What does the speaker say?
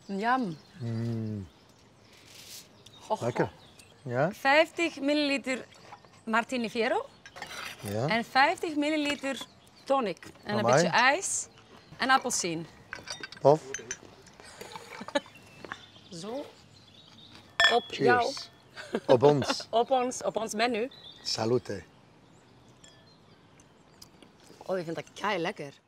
Jam. Lekker. Ja? 50 milliliter Martini Fiero Ja. en 50 milliliter tonic. En een Amai. beetje ijs en appelsien. Tof. Zo. Op jou. Cheers. Op ons. Op ons menu. Salute. Oh, ik vind dat kei lekker.